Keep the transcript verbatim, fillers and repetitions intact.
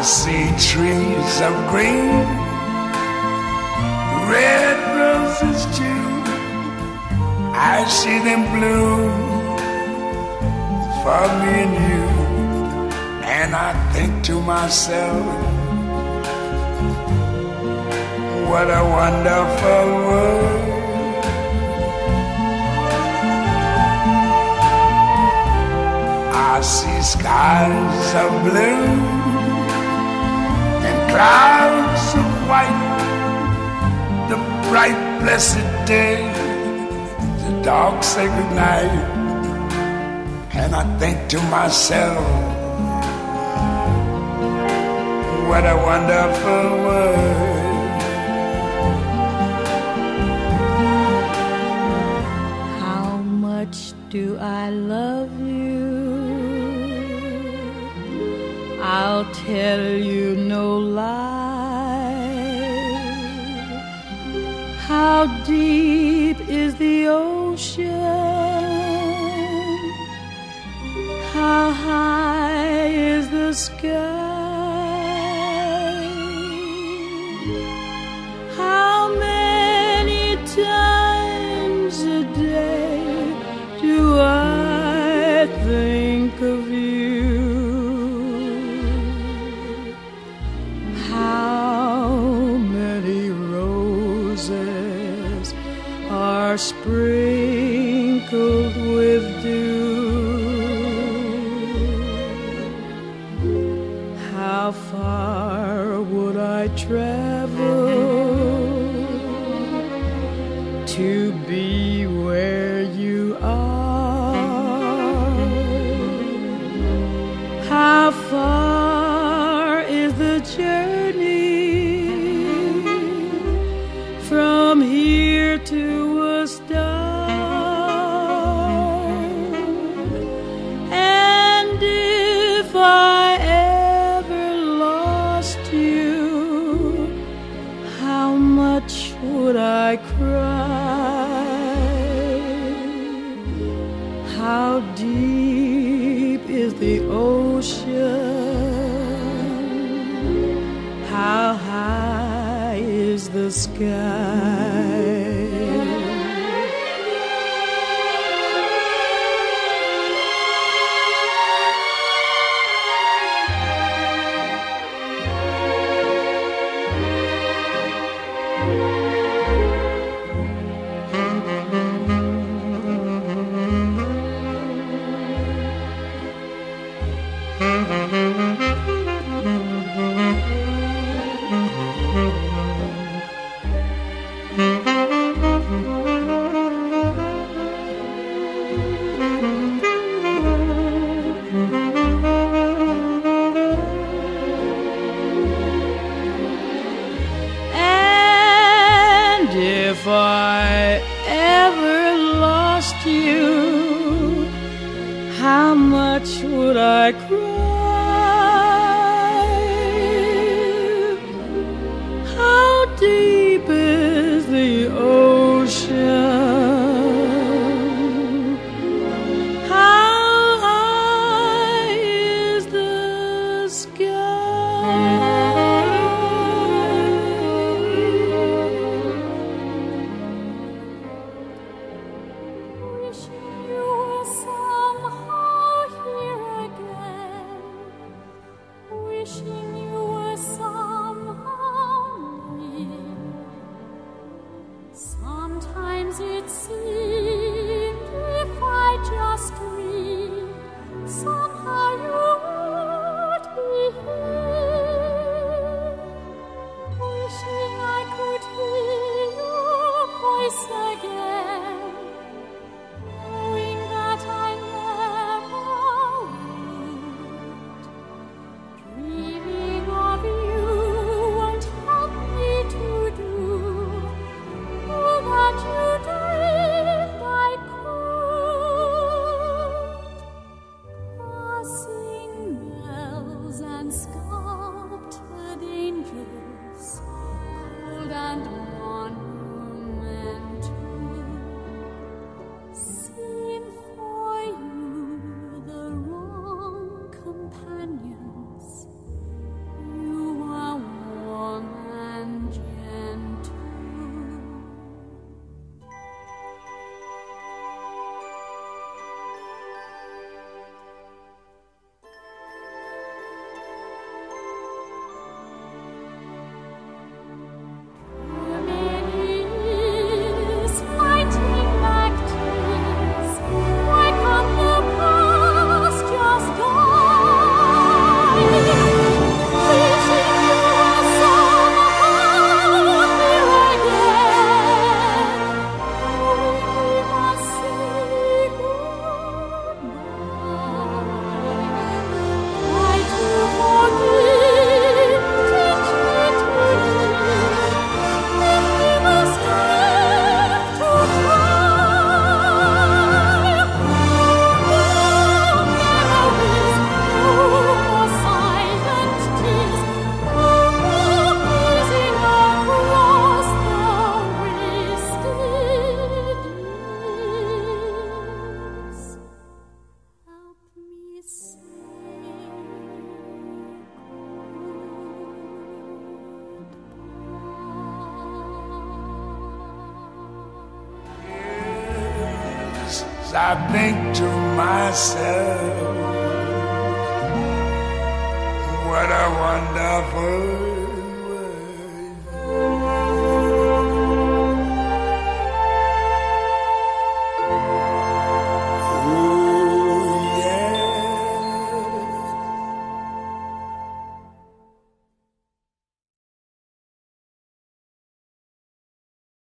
I see trees of green, red roses too. I see them bloom for me and you. And I think to myself, what a wonderful world. I see skies of blue and clouds of white, the bright blessed day, the dark sacred night. And I think to myself, what a wonderful world. How much do I love you? I'll tell you no lie. How deep is the ocean? How high is the sky? How many times a day do I think of you? How many roses are sprinkled with dew? How far would I travel to be where you are? How far is the journey from here to a star? And if I ever lost you, how much would I cry? How deep is the ocean? How high is the sky? If I ever lost you, how much would I cry? How deep is the ocean? How high is the sky? Wish you were somehow here again. I think to myself, what a wonderful